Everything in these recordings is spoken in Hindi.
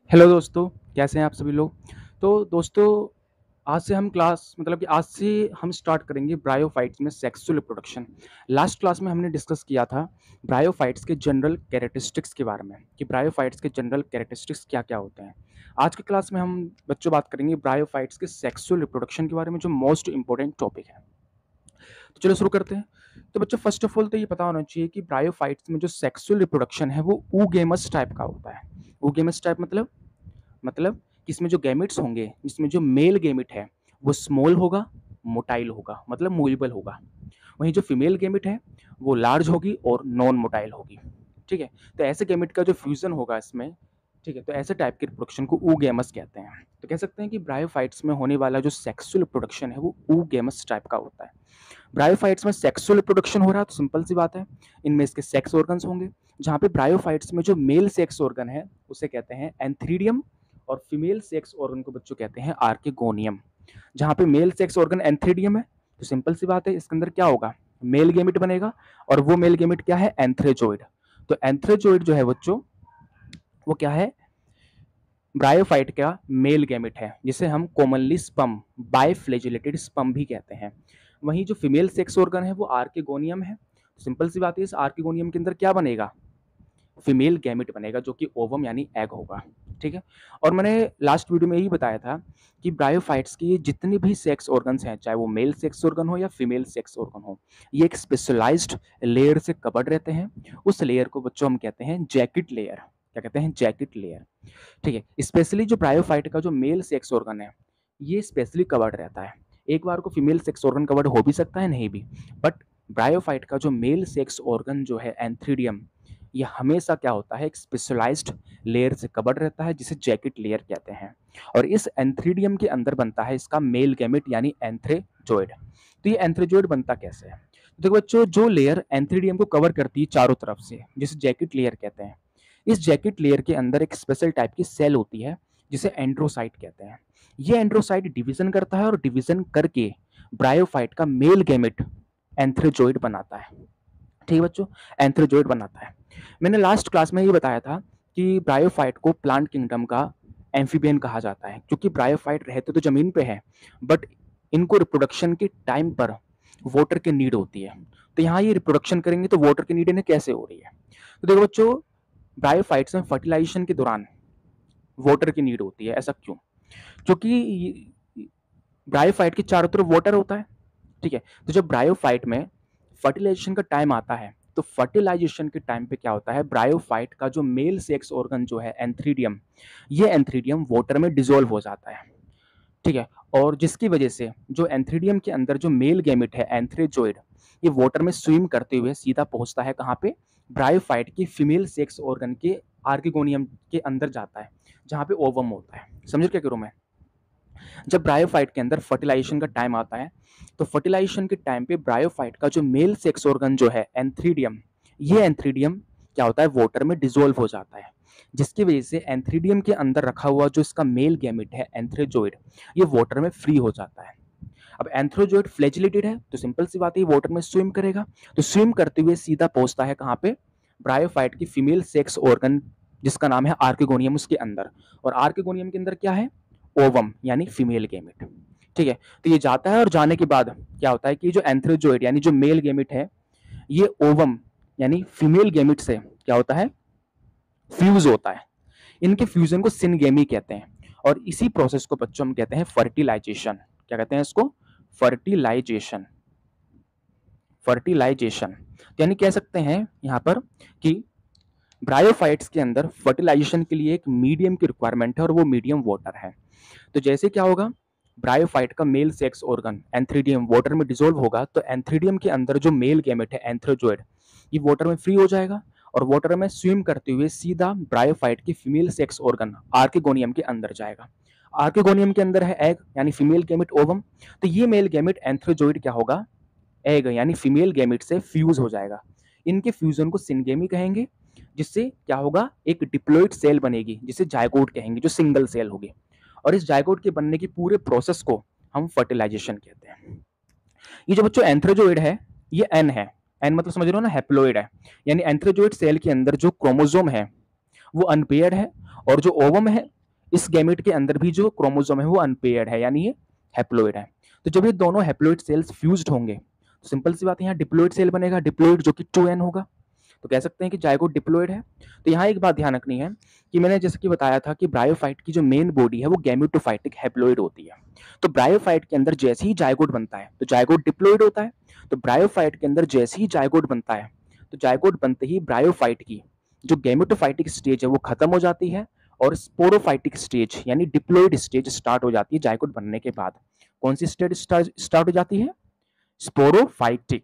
हेलो दोस्तों, कैसे हैं आप सभी लोग? तो दोस्तों, आज से हम स्टार्ट करेंगे ब्रायोफाइट्स में सेक्सुअल रिप्रोडक्शन। लास्ट क्लास में हमने डिस्कस किया था ब्रायोफाइट्स के जनरल कैरेक्टरिस्टिक्स के बारे में कि ब्रायोफाइट्स के जनरल कैरेक्टरिस्टिक्स क्या-क्या होते हैं। आज की क्लास में हम बच्चों बात करेंगे ब्रायोफाइट्स के सेक्सुअल रिप्रोडक्शन के बारे में, जो मोस्ट इम्पोर्टेंट टॉपिक है। तो चलो शुरू करते हैं। तो बच्चों, फर्स्ट ऑफ ऑल तो ये पता होना चाहिए कि ब्रायोफाइट्स में जो सेक्सुअल रिप्रोडक्शन है वो oogamous टाइप का होता है। oogamous टाइप मतलब कि इसमें जो गैमेट्स होंगे, इसमें जो मेल गैमेट है वो स्मॉल होगा, मोटाइल होगा, मतलब मूवेबल होगा। वहीं जो फीमेल गैमेट है वो लार्ज होगी और नॉन मोटाइल होगी। ठीक है, तो ऐसे गैमेट का जो फ्यूजन होगा इसमें, ठीक है, तो ऐसे टाइप के रिप्रोडक्शन को oogamous कहते हैं। तो कह सकते हैं कि ब्रायोफाइट्स में होने वाला जो सेक्सुअल रिप्रोडक्शन है वो oogamous टाइप का होता है। ब्रायोफाइट्स में सेक्सुअल रिप्रोडक्शन हो रहा है तो सिंपल सी बात है, इनमें इसके सेक्स ऑर्गन्स होंगे। जहाँ पे ब्रायोफाइट्स में जो मेल सेक्स ऑर्गन है उसे कहते हैं एंथ्रीडियम, और फीमेल सेक्स ऑर्गन को बच्चों कहते हैं आर्केगोनियम। जहाँ पे मेल सेक्स ऑर्गन एंथ्रीडियम है तो सिंपल सी बात है, इसके अंदर क्या होगा, मेल गेमिट बनेगा, और वो मेल गेमिट क्या है, एंथ्रेजोइड। तो एंथ्रेजोइड जो है बच्चों, वो क्या है, ब्रायोफाइट का मेल गैमेट है, जिसे हम कॉमनली स्पम, बाइफ्लैजिलेटेड स्पम भी कहते हैं। वहीं जो फीमेल सेक्स ऑर्गन है वो आर्केगोनियम है। सिंपल सी बात है, इस आर्केगोनियम के अंदर क्या बनेगा, फीमेल गैमेट बनेगा, जो कि ओवम यानी एग होगा। ठीक है, और मैंने लास्ट वीडियो में यही बताया था कि ब्रायोफाइट्स की जितने भी सेक्स ऑर्गन्स हैं, चाहे वो मेल सेक्स ऑर्गन हो या फीमेल सेक्स ऑर्गन हो, ये एक स्पेशलाइज्ड लेयर से कवर्ड रहते हैं। उस लेयर को बच्चों हम कहते हैं जैकेट लेयर। क्या कहते हैं, जैकेट लेयर। ठीक है, स्पेशली जो ब्रायोफाइट का जो मेल सेक्स ऑर्गन है ये स्पेशली कवर्ड रहता है। एक बार को फीमेल सेक्स ऑर्गन कवर्ड हो भी सकता है, नहीं भी, बट ब्रायोफाइट का जो मेल सेक्स ऑर्गन जो है एंथ्रीडियम, ये हमेशा क्या होता है, एक स्पेशलाइज्ड लेयर से कवर्ड रहता है, जिसे जैकेट लेयर कहते हैं। और इस एंथ्रीडियम के अंदर बनता है इसका मेल गैमेट यानी एंथ्रेजोइड। तो ये एंथ्रेजोइड बनता कैसे है, तो देखो बच्चों, जो लेयर एंथ्रीडियम को कवर करती है चारों तरफ से, जिसे जैकेट लेयर कहते हैं, इस जैकेट लेयर के अंदर एक स्पेशल टाइप की सेल होती है जिसे एंड्रोसाइट कहते हैं। ये एंड्रोसाइट डिवीजन करता है, और डिवीजन करके ब्रायोफाइट का मेल गैमेट एंथ्रेजोइड बनाता है। ठीक है बच्चों, एंथ्रेजोइड बनाता है। मैंने लास्ट क्लास में ये बताया था कि ब्रायोफाइट को प्लांट किंगडम का एम्फीबियन कहा जाता है, क्योंकि ब्रायोफाइट रहते तो जमीन पे है, बट इनको रिप्रोडक्शन के टाइम पर वाटर की नीड होती है। तो यहाँ ये रिप्रोडक्शन करेंगे तो वाटर की नीड इन्हें कैसे हो रही है, तो देखो बच्चों, ब्रायोफाइट्स में फर्टिलाइजेशन के दौरान वाटर की नीड होती है। ऐसा क्यों, क्योंकि ब्रायोफाइट के चारों तरफ वाटर होता है। ठीक है, तो जब ब्रायोफाइट में फर्टिलाइजेशन का टाइम आता है तो फर्टिलाइजेशन के टाइम पे क्या होता है, ब्रायोफाइट का जो मेल सेक्स ऑर्गन जो है एंथ्रीडियम, ये एंथ्रीडियम वाटर में डिसॉल्व हो जाता है। ठीक है, और जिसकी वजह से जो एंथ्रीडियम के अंदर जो मेल गैमेट है एंथ्रेजोइड, ये वाटर में स्विम करते हुए सीधा पहुंचता है कहाँ पे, ब्रायोफाइट की फीमेल सेक्स ऑर्गन के आर्किगोनियम के अंदर जाता है, जहाँ पे ओवम होता है। समझ क्या करूँ मैं, जब ब्रायोफाइट के अंदर फर्टिलाइजेशन का टाइम आता है तो फर्टिलाइजेशन के टाइम पे ब्रायोफाइट का जो मेल सेक्स ऑर्गन जो है एंथ्रीडियम, ये एंथ्रीडियम क्या होता है, वाटर में डिसॉल्व हो जाता है, जिसकी वजह से एंथ्रीडियम के अंदर रखा हुआ जो इसका मेल गैमेट है एंथ्रेजोइड, ये वाटर में फ्री हो जाता है। अब एंथ्रोजोइड फ्लैजिलेटेड है तो सिंपल सी बात है, वाटर में स्विम करेगा, तो स्विम करते हुए सीधा पहुंचता है कहाँ पे, ब्रायोफाइट की फीमेल सेक्स ऑर्गन जिसका नाम है आर्किगोनियम, उसके अंदर। और आर्किगोनियम के अंदर क्या है, ओवम यानी फीमेल गेमेट। ठीक है, तो ये जाता है, और जाने के बाद क्या होता है कि जो एंथ्रोजोइड यानी जो मेल गेमेट है, ये ओवम यानी फीमेल गेमेट से क्या होता है, फ्यूज होता है। इनके फ्यूजन को सिनगेमी कहते हैं, और इसी प्रोसेस को बच्चों हम कहते हैं फर्टिलाइजेशन। क्या कहते हैं इसको, फर्टिलाइजेशन। फर्टिलाइजेशन यानी कह सकते हैं यहां पर कि ब्रायोफाइट्स के अंदर फर्टिलाइजेशन के लिए एक मीडियम की रिक्वायरमेंट है, और वो मीडियम वाटर है। तो जैसे क्या होगा, ब्रायोफाइट का male sex organ antheridium water में डिसॉल्व होगा, तो एंथ्रीडियम के अंदर जो मेल गैमेट है एंथ्रोजोइड, ये वाटर में फ्री हो जाएगा, और वाटर में स्विम करते हुए सीधा ब्रायोफाइट की फीमेल सेक्स ऑर्गन आर्किगोनियम के अंदर जाएगा। आर्किगोनियम के अंदर है एग यानी फीमेल गैमेट ओवम, तो ये मेल गैमेट एंथ्रोजोइड क्या होगा, एग यानी फीमेल गैमेट से फ्यूज हो जाएगा। इनके फ्यूजन को सिनगेमी कहेंगे, जिससे क्या होगा, एक डिप्लॉइड सेल बनेगी जिसे जायगोट कहेंगे, जो सिंगल सेल होगी। और इस जायगोट के बनने की पूरे प्रोसेस को हम फर्टिलाइजेशन कहते हैं। ये जो बच्चों एंथ्रोजोइड है, ये एन है, एन मतलब समझ रहे हो ना, हैप्लोइड है। यानी एंथ्रोजोइड सेल के अंदर जो क्रोमोसोम है वो अनपेयर्ड है, और जो ओवम है इस गैमेट के अंदर भी जो क्रोमोसोम है वो अनपेयर्ड है, यानी ये हैप्लोइड है। तो जब ये दोनों हैप्लोइड सेल्स फ्यूज्ड होंगे तो सिंपल सी बात है, यहाँ डिप्लोइड सेल बनेगा, डिप्लोइड जो कि 2n होगा, तो कह सकते हैं कि जायगोट डिप्लोइड है। तो यहाँ एक बात ध्यान रखनी है कि मैंने जैसे कि बताया था कि ब्रायोफाइट की जो मेन बॉडी है वो गैमेटोफाइटिक हैप्लोइड होती है। तो ब्रायोफाइट के अंदर जैसे ही जायगोट बनता है तो जायगोट डिप्लोइड होता है। तो ब्रायोफाइट के अंदर जैसे ही जायगोट बनता है तो जायगोट बनते ही ब्रायोफाइट की जो गैमेटोफाइटिक स्टेज है वो खत्म हो जाती है और स्पोरोफाइटिक स्टेज यानी डिप्लोइड स्टेज स्टार्ट हो जाती है जायगोट बनने के बाद। कौन सी स्टेज स्टार्ट हो जाती है? स्पोरोफाइटिक।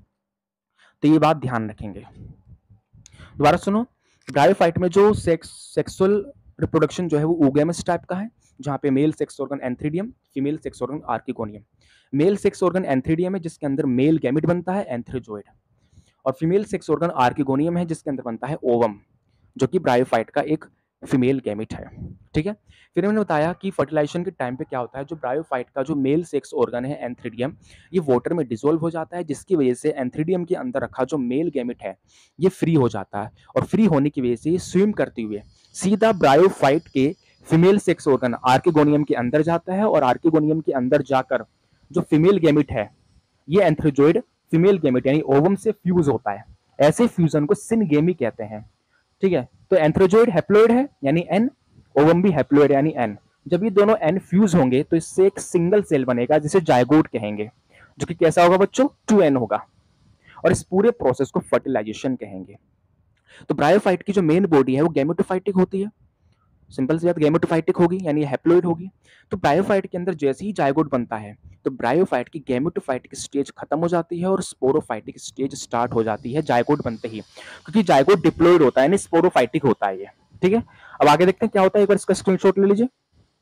तो ये बात ध्यान रखेंगे। दोबारा सुनो, ब्रायोफाइट में जो सेक्सुअल रिप्रोडक्शन जो है वो oogamous टाइप का है, जहां पे male sex organ antheridium, female sex organ archegonium. Male sex organ antheridium है जिसके अंदर मेल गैमेट बनता है एंथ्रोजोइड, और फीमेल सेक्स ऑर्गन आर्किगोनियम है जिसके अंदर बनता है ओवम, जो कि ब्रायोफाइट का एक फीमेल गैमेट है। ठीक है, फिर मैंने बताया कि फर्टिलाइजेशन के टाइम पे क्या होता है, जो ब्रायोफाइट का जो मेल सेक्स ऑर्गन है एंथ्रीडियम, ये वाटर में डिसॉल्व हो जाता है, जिसकी वजह से एंथ्रीडियम के अंदर रखा जो मेल गैमेट है ये फ्री हो जाता है, और फ्री होने की वजह से ये स्विम करते हुए सीधा ब्रायोफाइट के फीमेल सेक्स ऑर्गन आर्किगोनियम के अंदर जाता है, और आर्किगोनियम के अंदर जाकर जो फीमेल गैमेट है ये एंथ्रोजोइड फीमेल गैमेट यानी ओवम से फ्यूज होता है। ऐसे फ्यूजन को सिनगेमी कहते हैं। ठीक है, तो एंथ्रोजोइड हैप्लोइड है यानी एन, ओवम भी हैप्लोइड यानी एन। जब ये दोनों एन फ्यूज होंगे तो इससे एक सिंगल सेल बनेगा जिसे जायगोट कहेंगे, जो कि कैसा होगा बच्चों? 2n होगा, और इस पूरे प्रोसेस को फर्टिलाइजेशन कहेंगे। तो ब्रायोफाइट की जो मेन बॉडी है वो गैमेटोफाइटिक होती है, सिंपल सी बात, गैमेटोफाइटिक होगी यानी हैप्लोइड होगी। तो ब्रायोफाइट के अंदर जैसे ही जायगोट बनता है तो ब्रायोफाइट की गैमेटोफाइटिक स्टेज खत्म हो जाती है और स्पोरोफाइटिक स्टेज स्टार्ट हो जाती है जायगोट बनते ही, क्योंकि जायगोट डिप्लोइड होता है यानी स्पोरोफाइटिक होता है ये। ठीक है, अब आगे देखते हैं क्या होता है, एक बार इसका स्क्रीनशॉट ले लीजिए।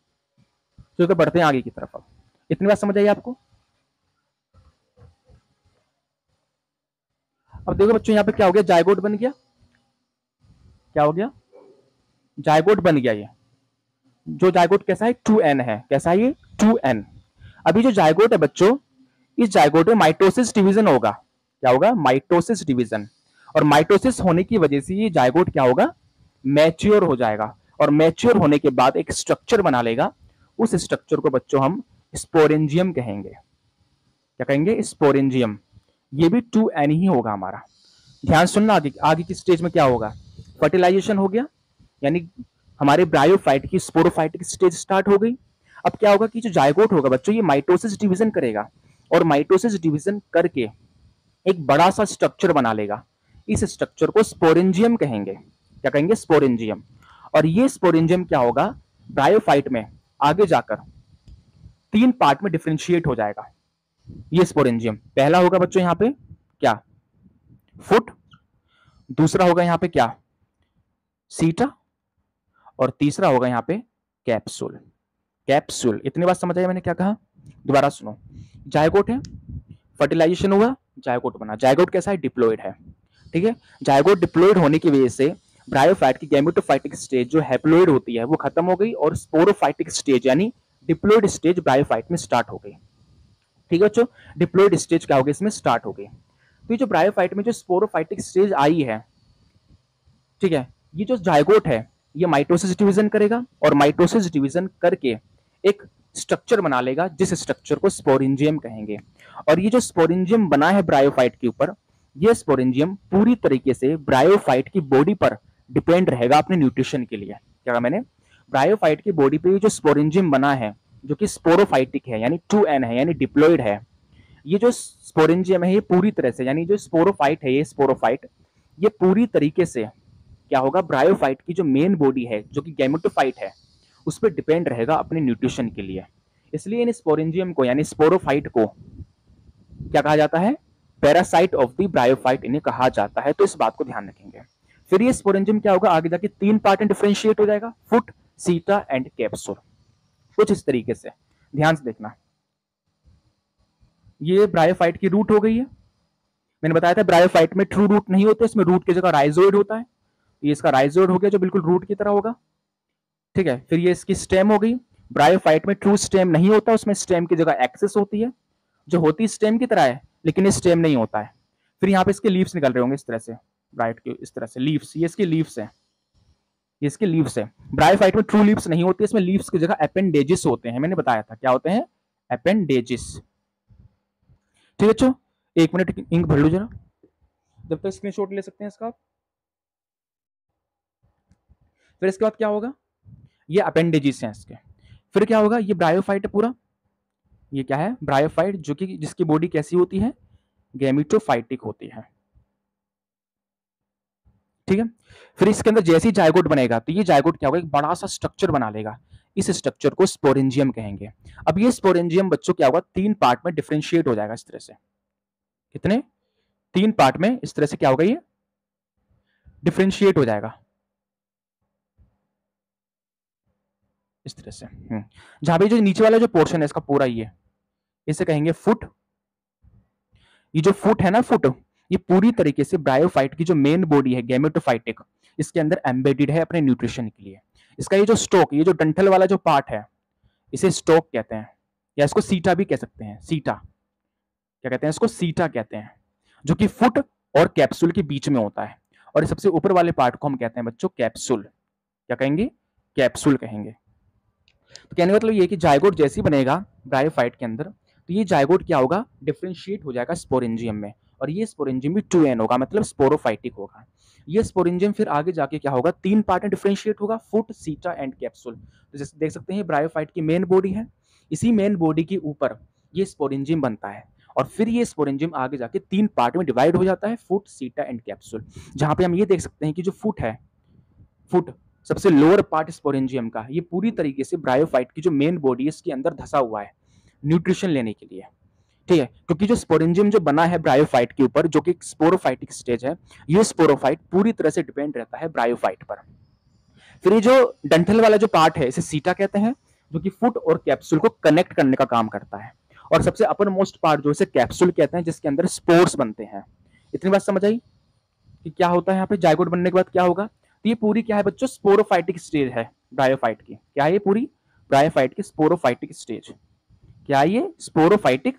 तो बढ़ते हैं आगे की तरफ। अब इतनी बात समझ आई आपको? अब देखो बच्चों, यहाँ पे क्या हो गया, जायगोट बन गया। क्या हो गया? जायगोट बन गया। ये जो जायगोट कैसा है? 2n है। कैसा है ये? 2n। अभी जो जायगोट है बच्चों, इस जायगोट में माइटोसिस डिवीजन होगा। क्या होगा? Mitosis division. और माइटोसिस होने की वजह से ये जायगोट क्या होगा? मैच्योर हो जाएगा, और मैच्योर होने के बाद एक स्ट्रक्चर बना लेगा। उस स्ट्रक्चर को बच्चों हम स्पोरेंजियम कहेंगे। क्या कहेंगे? स्पोरेंजियम। ये भी 2n ही होगा हमारा। ध्यान सुनना, आगे आगे की स्टेज में क्या होगा? फर्टिलाइजेशन हो गया, यानी हमारे ब्रायोफाइट की स्पोरोफाइटिक स्टेज स्टार्ट हो गई। अब क्या होगा कि जो जायगोट होगा बच्चों, ये माइटोसिस डिवीजन करेगा, और माइटोसिस डिवीजन करके एक बड़ा सा स्ट्रक्चर बना लेगा। इस स्ट्रक्चर को स्पोरेंजियम कहेंगे। क्या कहेंगे? स्पोरेंजियम। और ये स्पोरेंजियम क्या होगा? ब्रायोफाइट में आगे जाकर 3 पार्ट में डिफ्रेंशिएट हो जाएगा। ये स्पोरेंजियम पहला होगा बच्चों यहाँ पे क्या? फुट। दूसरा होगा यहाँ पे क्या? सीटा। और तीसरा होगा यहाँ पे कैप्सूल। कैप्सूल। इतनी बात समझ आया मैंने क्या कहा? दोबारा सुनो, जायगोट है, फर्टिलाइजेशन हुआ, जायगोट बना। जायगोट कैसा है? डिप्लोइड है। ठीक है, जायगोट डिप्लोइड होने की वजह से ब्रायोफाइट की गैमेटोफाइटिक स्टेज जो हैप्लोइड होती है वो खत्म हो गई, और स्पोरोफाइटिक स्टेज यानी डिप्लोइड स्टेज ब्रायोफाइट में स्टार्ट हो गई। ठीक है बच्चों, डिप्लोइड स्टेज क्या हो गई? इसमें स्टार्ट हो गई। तो ये जो ब्रायोफाइट में जो स्पोरोफाइटिक स्टेज आई है, ठीक है, ये जो जायगोट है ये माइटोसिस डिवीजन करेगा, और माइटोसिस डिवीजन करके एक स्ट्रक्चर बना लेगा जिस स्ट्रक्चर को स्पोरेंजियम कहेंगे। और ये जो स्पोरेंजियम बना है ब्रायोफाइट के ऊपर, ये स्पोरेंजियम पूरी तरीके से ब्रायोफाइट की बॉडी पर डिपेंड रहेगा अपने न्यूट्रिशन के लिए। क्या मैंने? ब्रायोफाइट की बॉडी पे जो स्पोरेंजियम बना है जो कि स्पोरोफाइटिक है यानी 2n है यानी डिप्लोइड है, ये जो स्पोरेंजियम है ये पूरी तरह से, यानी जो स्पोरोफाइट है ये स्पोरोफाइट, ये पूरी तरीके से क्या होगा? ब्रायोफाइट की जो मेन बॉडी है जो कि गैमेटोफाइट है उस पर डिपेंड रहेगा अपने न्यूट्रिशन के लिए। इसलिए इन स्पोरेंजियम को यानी स्पोरोफाइट को क्या कहा जाता है? पैरासाइट ऑफ द ब्रायोफाइट इन्हें कहा जाता है। तो इस बात को ध्यान रखेंगे। फिर ये स्पोरेंजियम क्या होगा? आगे जाके 3 पार्ट में डिफरेंशिएट हो जाएगा, फुट, सीटा एंड कैप्सूल। कुछ इस तरीके से, ध्यान से देखना। ये ब्रायोफाइट की रूट हो गई है। मैंने बताया था ब्रायोफाइट में ट्रू रूट नहीं होते, इसमें रूट की जगह राइजोइड होता है। ये इसका राइजोइड हो गया जो बिल्कुल रूट की तरह होगा। ठीक है, फिर ये इसकी स्टेम हो गई। ब्रायोफाइट में ट्रू स्टेम नहीं होता, उसमें स्टेम की जगह एक्सिस होती है, जो होती स्टेम की तरह है लेकिन ये स्टेम नहीं होता है। फिर यहाँ पे इसके लीव्स निकल रहे होंगे इस तरह से, राइट के इस तरह से लीव्स, ये इसकी लीव्स है, ये इसकी लीव्स है। ब्रायोफाइट में ट्रू लीव्स नहीं होती, इसमें लीव्स की जगह अपेंडेजेस होते हैं, मैंने बताया था क्या होते हैं, अपेंडेजेस। ठीक है बच्चों, 1 मिनट इंक भर लो जरा, जब तक स्क्रीनशॉट ले सकते हैं इसका। फिर इसके बाद क्या होगा, ये अपेंडेजेस हैं इसके। फिर क्या होगा, ये ब्रायोफाइट है पूरा, ये क्या है, ब्रायोफाइट, जो कि जिसकी बॉडी कैसी होती है, गैमेटोफाइटिक होती है। ठीक है, फिर इसके अंदर जैसे ही जायगोट बनेगा तो ये जायगोट क्या होगा, एक बड़ा सा स्ट्रक्चर बना लेगा, इस स्ट्रक्चर को स्पोरेंजियम कहेंगे। अब ये स्पोरेंजियम बच्चों क्या होगा, 3 पार्ट में डिफरेंशिएट हो जाएगा इस तरह से। कितने, 3 पार्ट में इस तरह से क्या होगा, ये डिफरेंशिएट हो जाएगा इस तरह से। जहां पे जो नीचे वाला जो पोर्शन है इसका पूरा, ये इसे कहेंगे फुट। ये जो फुट है ना, फुट, ये पूरी तरीके से ब्रायोफाइट की जो मेन बॉडी है गैमेटोफाइटिक, इसके अंदर एम्बेडेड है अपने न्यूट्रिशन के लिए। इसका ये जो स्टोक, ये जो डंठल वाला जो पार्ट है, इसे स्टोक कहते हैं, या इसको सीटा भी कह सकते हैं। सीटा क्या कहते हैं, इसको सीटा कहते हैं, जो कि फुट और कैप्सूल के बीच में होता है। और सबसे ऊपर वाले पार्ट को हम कहते हैं बच्चों कैप्सूल। क्या कहेंगे, कैप्सूल कहेंगे। तो कहने का मतलब ये कि जायगोट जैसे ही बनेगा ब्रायोफाइट के अंदर, तो ये जायगोट क्या होगा, डिफरेंशिएट हो जाएगा स्पोरेंजियम में, और ये स्पोरेंजियम भी 2n होगा, मतलब स्पोरोफाइटिक होगा। ये स्पोरेंजियम फिर आगे जाके क्या होगा, 3 पार्ट में डिफरेंशिएट होगा, फुट, सीटा एंड कैप्सूल। तो जैसे देख सकते हैं ब्रायोफाइट की मेन बॉडी है, इसी मेन बॉडी के ऊपर ये स्पोरेंजियम बनता है, और फिर ये स्पोरेंजियम आगे जाके 3 पार्ट में डिवाइड हो जाता है, फुट, सीटा एंड कैप्सूल। जहां पे हम ये देख सकते हैं कि जो फुट है, फुट सबसे लोअर पार्ट स्पोरेंजियम का, ये पूरी तरीके से ब्रायोफाइट की जो मेन बॉडी है इसके अंदर धसा हुआ है न्यूट्रिशन लेने के लिए। ठीक है, क्योंकि जो स्पोरेंजियम जो बना है ब्रायोफाइट के ऊपर, जो कि स्पोरोफाइटिक स्टेज है, ये स्पोरोफाइट पूरी तरह से डिपेंड रहता है ब्रायोफाइट पर। फिर ये जो डंठल वाला जो पार्ट है, इसे सीटा कहते हैं, जो कि फुट और कैप्सूल को कनेक्ट करने का काम करता है। और सबसे अपर मोस्ट पार्ट जो इसे कैप्सूल कहते हैं, जिसके अंदर स्पोर्स बनते हैं। इतनी बात समझ आई कि क्या होता है यहाँ पे, जायगोट बनने के बाद क्या होगा। तो ये पूरी क्या है बच्चों, स्पोरोफाइटिक स्टेज है ब्रायोफाइट की। क्या है ये पूरी ब्रायोफाइट की स्पोरोफाइटिक स्टेज, क्या है ये, स्पोरोफाइटिक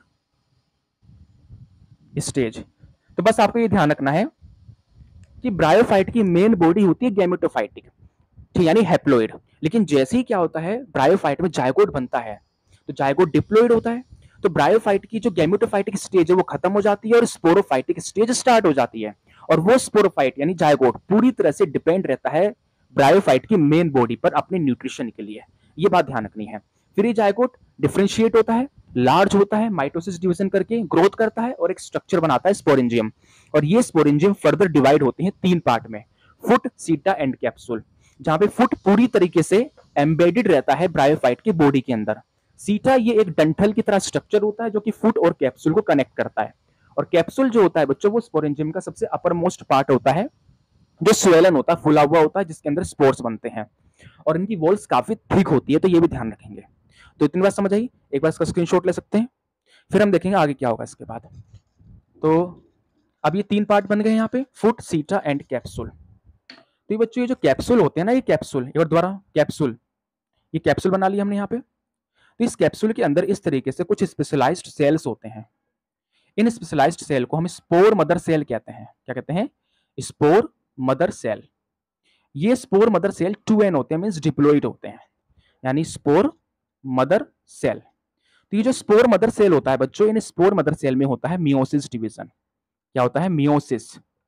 स्टेज। तो बस आपको ये ध्यान रखना है कि ब्रायोफाइट की मेन बॉडी होती है गैमेटोफाइटिक, ठीक, यानी हैप्लोइड। लेकिन जैसे ही क्या होता है, ब्रायोफाइट में जायगोट बनता है, तो जायगोट डिप्लोइड होता है। तो ब्रायोफाइट की जो गैमेटोफाइटिक स्टेज है वो खत्म हो जाती है और स्पोरोफाइटिक स्टेज स्टार्ट हो जाती है। और वो स्पोरोफाइट यानी जायगोट पूरी तरह से डिपेंड रहता है ब्रायोफाइट की मेन बॉडी पर अपने न्यूट्रिशन के लिए। ये बात ध्यान रखनी है। फिर ये जायगोट डिफरेंशिएट होता है, लार्ज होता है, माइटोसिस डिवीजन करके ग्रोथ करता है और एक स्ट्रक्चर बनाता है स्पोरेंजियम। और ये स्पोरेंजियम फर्दर डिवाइड होते हैं 3 पार्ट में, फुट, सीटा एंड कैप्सूल। जहां पे फुट पूरी तरीके से एम्बेडेड रहता है ब्रायोफाइट की बॉडी के अंदर। सीटा ये एक डंठल की तरह स्ट्रक्चर होता है जो कि फुट और कैप्सूल को कनेक्ट करता है। और कैप्सूल जो होता है बच्चों, वो स्पोरेंजियम का सबसे अपर मोस्ट पार्ट होता है, जो स्वेलन होता है, फुला हुआ होता है, जिसके अंदर स्पोर्स बनते हैं। और इनकी वॉल्स काफी थिक होती है, तो ये भी ध्यान रखेंगे। तो इतनी बात समझ आई, एक बार इसका स्क्रीनशॉट ले सकते हैं, फिर हम देखेंगे आगे क्या होगा इसके बाद। तो अब ये 3 पार्ट बन गए यहाँ पे, फुट, सीटा एंड कैप्सूल। तो ये बच्चों ये जो कैप्सूल होते हैं ना, ये कैप्सूल, एक बार दोबारा, कैप्सूल, ये कैप्सूल बना लिया हमने यहाँ पे। तो इस कैप्सूल के अंदर इस तरीके से कुछ स्पेशलाइज्ड सेल्स होते हैं। इन स्पेशलाइज्ड सेल को हम स्पोर मदर सेल कहते हैं। क्या कहते हैं, स्पोर मदर सेल। ये स्पोर मदर सेल 2n होते हैं, मींस डिप्लॉइड होते हैं, यानी स्पोर मदर सेल। तो ये जो स्पोर मदर सेल होता है बच्चों, इन स्पोर मदर सेल में होता है मियोसिस डिवीजन। क्या होता है, मियोसिस।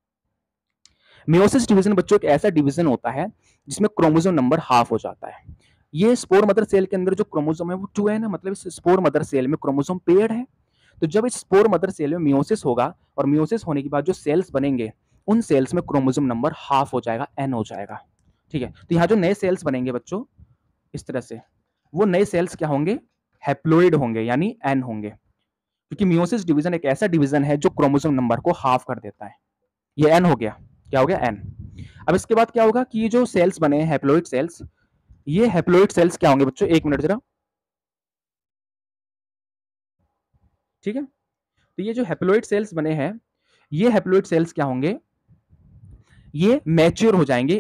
मियोसिस डिवीजन बच्चों एक ऐसा डिवीजन होता है जिसमें क्रोमोसोम नंबर हाफ हो जाता है। ये स्पोर मदर सेल के अंदर जो क्रोमोसोम है वो 2n है, मतलब इस स्पोर मदर सेल में क्रोमोसोम पेयर्ड है। तो जब इस स्पोर मदर सेल में मियोसिस होगा, और मियोसिस होने के बाद जो सेल्स बनेंगे, उन सेल्स में क्रोमोसोम नंबर हाफ हो जाएगा, n हो जाएगा। ठीक है, तो यहाँ जो नए सेल्स बनेंगे बच्चों इस तरह से, वो नए सेल्स क्या होंगे, हैप्लोइड होंगे, यानी n होंगे, क्योंकि मियोसिस डिवीजन एक ऐसा डिवीजन है जो क्रोमोसोम नंबर को हाफ कर देता है। ये n हो गया, क्या हो गया, n। अब इसके बाद क्या होगा कि ये जो सेल्स बने हैं हैप्लोइड सेल्स, ये हैप्लोइड सेल्स क्या होंगे बच्चों, 1 मिनट जरा, ठीक है। तो ये जो हैप्लोइड सेल्स बने हैं, ये हैप्लोइड सेल्स क्या होंगे, ये मैच्योर हो जाएंगे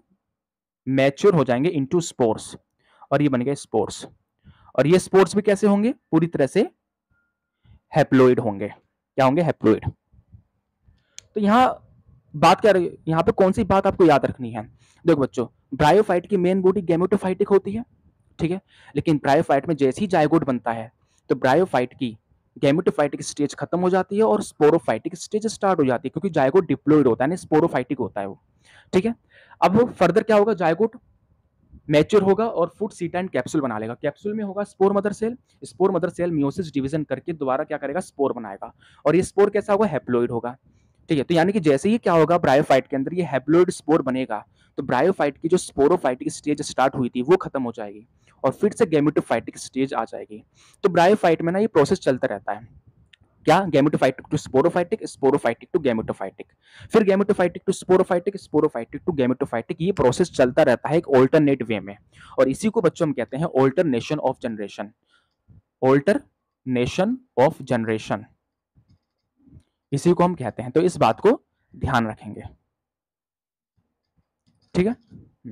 इनटू स्पोर्स, और ये बन गए स्पोर्स। और ये स्पोर्स भी कैसे होंगे, पूरी तरह से हैप्लोइड होंगे। क्या होंगे, हैप्लोइड। तो यहां बात क्या रही, यहां पे कौन सी बात आपको याद रखनी है, देखो बच्चों, ब्रायोफाइट की मेन बॉडी गैमेटोफाइटिक होती है, ठीक है, लेकिन ब्रायोफाइट में जैसे ही जायगोट बनता है तो ब्रायोफाइट की गैमेटोफाइटिक स्टेज खत्म हो जाती है और स्पोरोफाइटिक स्टेज स्टार्ट हो जाती है, क्योंकि जायगोट डिप्लॉइड होता है ना, स्पोरोफाइटिक होता है वो, ठीक है। अब फर्दर क्या होगा, जायगोट मैच्योर होगा और फूड सीटा एंड कैप्सूल बना लेगा। कैप्सूल में होगा spore mother cell, spore mother cell meiosis division करके दोबारा क्या करेगा, स्पोर बनाएगा, और ये स्पोर कैसा होगा, हैप्लोइड होगा, ठीक है। तो यानी कि जैसे ही क्या होगा, ब्रायोफाइट के अंदर ये हैप्लोइड स्पोर बनेगा, तो ब्रायोफाइट की जो स्पोरोफाइटिक स्टेज स्टार्ट हुई थी वो खत्म हो जाएगी और फिर से गैमेटोफाइटिक स्टेज आ जाएगी। तो ब्रायोफाइट में ना ये प्रोसेस चलता रहता है, क्या, gametophytic to sporophytic, sporophytic to gametophytic, फिर gametophytic to sporophytic, sporophytic to gametophytic, ये प्रोसेस चलता रहता है एक ऑल्टरनेट वे में, और इसी को बच्चों हम कहते हैं alternation of generation, alternation of generation, इसी को हम कहते हैं। तो इस बात को ध्यान रखेंगे, ठीक है।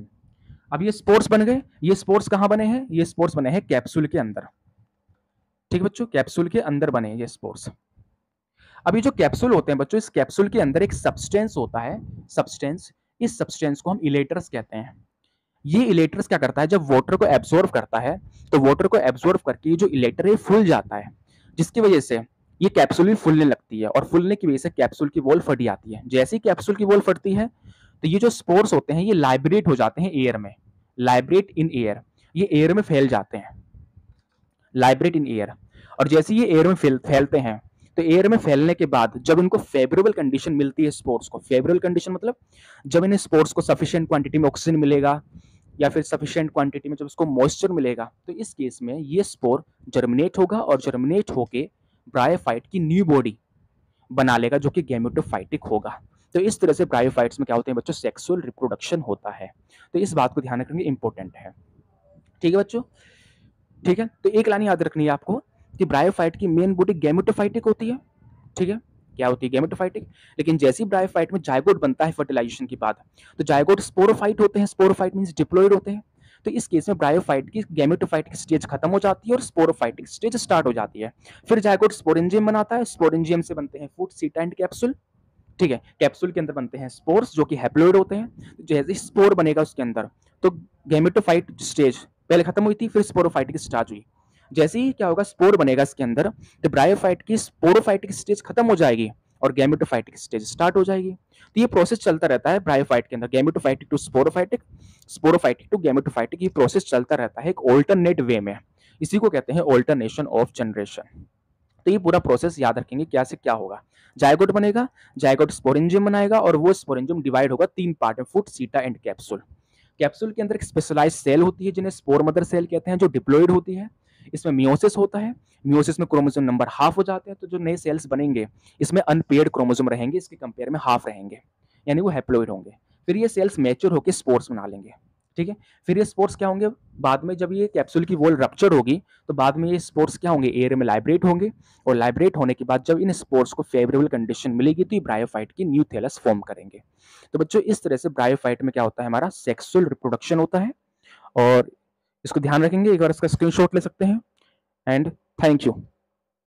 अब ये स्पोर्स बन गए, ये स्पोर्स कहां बने हैं, ये स्पोर्स बने हैं कैप्सूल के अंदर, ठीक है बच्चों, कैप्सूल के अंदर बने ये स्पोर्स। अब ये जो कैप्सूल होते हैं बच्चों, इस कैप्सूल के अंदर एक सब्सटेंस होता है, सब्सटेंस, इस सब्सटेंस को हम इलेटर्स कहते हैं। ये इलेटर्स क्या करता है, जब वाटर को एब्जॉर्ब करता है तो वाटर को एब्जॉर्ब करके जो इलेटर है फूल जाता है, जिसकी वजह से ये कैप्सूल भी फूलने लगती है, और फूलने की वजह से कैप्सूल की वॉल फट जाती है। जैसे ही कैप्सूल की वॉल फटती है तो ये जो स्पोर्स होते हैं ये लाइब्रेट हो जाते हैं एयर में, लाइब्रेट इन एयर, ये एयर में फैल जाते हैं, लाइब्रेट इन एयर, और जैसे ये एयर में फैलते हैं तो एयर में फैलने के बाद जब इनको फेवरेबल कंडीशन मिलती है स्पोर्स को, फेवरेबल कंडीशन मतलब जब इन्हें स्पोर्स को सफिशिएंट क्वांटिटी में ऑक्सीजन मिलेगा या फिर सफिशिएंट क्वांटिटी में जब उसको मॉइस्चर मिलेगा, तो इस केस में ये स्पोर जर्मिनेट होगा और जर्मिनेट होके ब्रायोफाइट की न्यू बॉडी बना लेगा जो कि गैमेटोफाइटिक होगा। तो इस तरह से ब्रायोफाइट्स में क्या होते हैं बच्चों, सेक्सुअल रिप्रोडक्शन होता है। तो इस बात को ध्यान रखेंगे, इंपॉर्टेंट है, ठीक है बच्चों, ठीक है। तो एक लाइन याद रखनी है आपको कि ब्रायोफाइट की मेन बॉडी गैमेटोफाइटिक होती है, ठीक है, क्या होती है, गैमेटोफाइटिक, लेकिन जैसे ही ब्रायोफाइट में जायगोट बनता है फर्टिलाइजेशन के बाद, तो जायगोट स्पोरोफाइट होते हैं, स्पोरोफाइट मींस डिप्लॉइड होते हैं। तो इस केस में ब्रायोफाइट की गैमेटोफाइटिक स्टेज खत्म हो जाती है और स्पोरोफाइटिक स्टेज स्टार्ट हो जाती है। फिर जायगोट स्पोरेंजियम बनाता है, स्पोरेंजियम से बनते हैं फूड, सीटा एंड कैप्सूल, ठीक है। कैप्सूल के अंदर बनते हैं स्पोर्स जो कि हैप्लोइड होते हैं। जैसे स्पोर बनेगा उसके अंदर तो गैमेटोफाइट स्टेज पहले खत्म हुई थी, फिर स्पोरोफाइटिक स्टार्ट हुई। जैसे ही क्या होगा, स्पोर बनेगा इसके अंदर, तो ब्रायोफाइट की स्पोरोफाइटिक स्टेज खत्म हो जाएगी और गैमेटोफाइटिक स्टेज स्टार्ट हो जाएगी। तो ये प्रोसेस चलता रहता है ब्रायोफाइट के अंदर, gametophytic to sporophytic, sporophytic to gametophytic, ये प्रोसेस चलता रहता है एक ऑल्टरनेट वे में, इसी को कहते हैं ऑल्टरनेशन ऑफ जनरेशन। तो ये पूरा प्रोसेस याद रखेंगे, क्या से क्या होगा, जायगोट बनेगा, जायगोट स्पोरेंजियम बनाएगा और वो स्पोरेंजियम डिवाइड होगा 3 पार्ट में, फूड, सीटा एंड कैप्सूल। कैप्सूल के अंदर एक स्पेशलाइज्ड सेल होती है जिन्हें स्पोर मदर सेल कहते हैं, जो डिप्लॉइड होती है। इसमें मियोसिस होता है, मियोसिस में क्रोमोसोम नंबर हाफ हो जाते हैं, तो जो नए सेल्स बनेंगे इसमें अनपेयर्ड क्रोमोसोम रहेंगे, इसके कंपेयर में हाफ रहेंगे, यानी वो हैप्लॉइड होंगे। फिर ये सेल्स मैच्योर होकर स्पोर्स बना लेंगे, ठीक है। फिर ये स्पोर्स क्या होंगे, बाद में जब ये कैप्सूल की वॉल रप्चर होगी तो बाद में ये स्पोर्स क्या होंगे, एयर में लाइब्रेट होंगे, और लाइब्रेट होने के बाद जब इन स्पोर्स को फेवरेबल कंडीशन मिलेगी तो ये ब्रायोफाइट की न्यू थैलस फॉर्म करेंगे। तो बच्चों इस तरह से ब्रायोफाइट में क्या होता है, हमारा सेक्सुअल रिप्रोडक्शन होता है, और इसको ध्यान रखेंगे, एक बार इसका स्क्रीनशॉट ले सकते हैं। And thank you.